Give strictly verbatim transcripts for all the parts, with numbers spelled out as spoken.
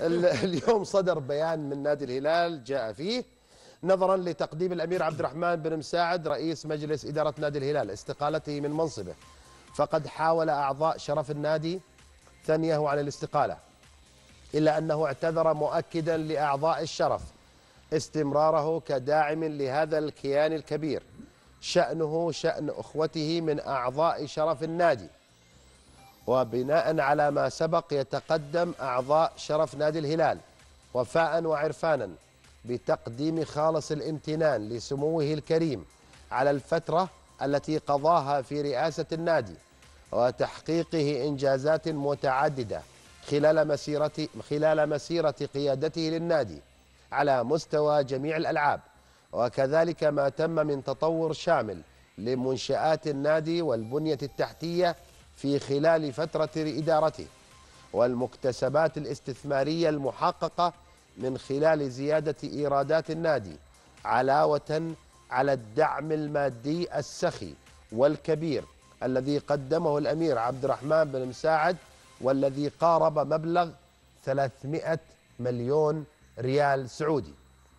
اليوم صدر بيان من نادي الهلال جاء فيه نظرا لتقديم الأمير عبد الرحمن بن مساعد رئيس مجلس إدارة نادي الهلال استقالته من منصبه، فقد حاول أعضاء شرف النادي ثنيه عن الاستقالة، إلا أنه اعتذر مؤكدا لأعضاء الشرف استمراره كداعم لهذا الكيان الكبير، شأنه شأن أخوته من أعضاء شرف النادي. وبناء على ما سبق يتقدم أعضاء شرف نادي الهلال وفاء وعرفانا بتقديم خالص الامتنان لسموه الكريم على الفترة التي قضاها في رئاسة النادي وتحقيقه إنجازات متعددة خلال مسيرة خلال مسيرة قيادته للنادي على مستوى جميع الألعاب، وكذلك ما تم من تطور شامل لمنشآت النادي والبنية التحتية في خلال فترة إدارته، والمكتسبات الاستثمارية المحققة من خلال زيادة إيرادات النادي، علاوة على الدعم المادي السخي والكبير الذي قدمه الأمير عبد الرحمن بن مساعد والذي قارب مبلغ ثلاثمئة مليون ريال سعودي.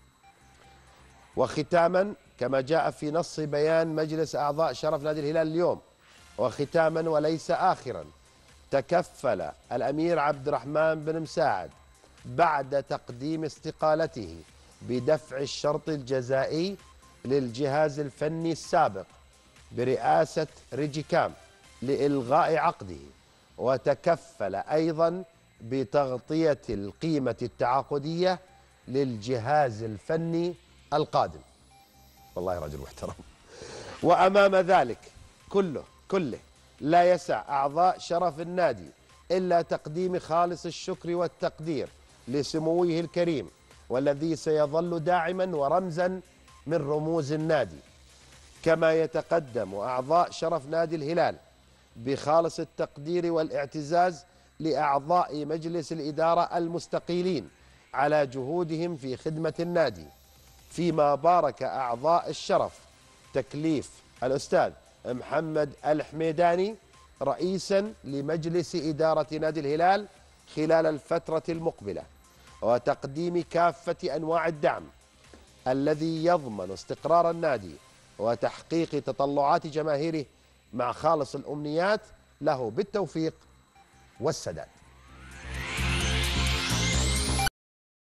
وختاما كما جاء في نص بيان مجلس أعضاء شرف نادي الهلال اليوم، وختاما وليس آخرا، تكفل الأمير عبد الرحمن بن مساعد بعد تقديم استقالته بدفع الشرط الجزائي للجهاز الفني السابق برئاسة ريجيكام لإلغاء عقده، وتكفل أيضا بتغطية القيمة التعاقدية للجهاز الفني القادم. والله رجل محترم. وأمام ذلك كله كله لا يسع أعضاء شرف النادي إلا تقديم خالص الشكر والتقدير لسموه الكريم، والذي سيظل داعما ورمزا من رموز النادي، كما يتقدم أعضاء شرف نادي الهلال بخالص التقدير والاعتزاز لأعضاء مجلس الإدارة المستقيلين على جهودهم في خدمة النادي، فيما بارك أعضاء الشرف تكليف الأستاذ محمد الحميداني رئيسا لمجلس إدارة نادي الهلال خلال الفترة المقبلة، وتقديم كافة أنواع الدعم الذي يضمن استقرار النادي وتحقيق تطلعات جماهيره، مع خالص الأمنيات له بالتوفيق والسداد.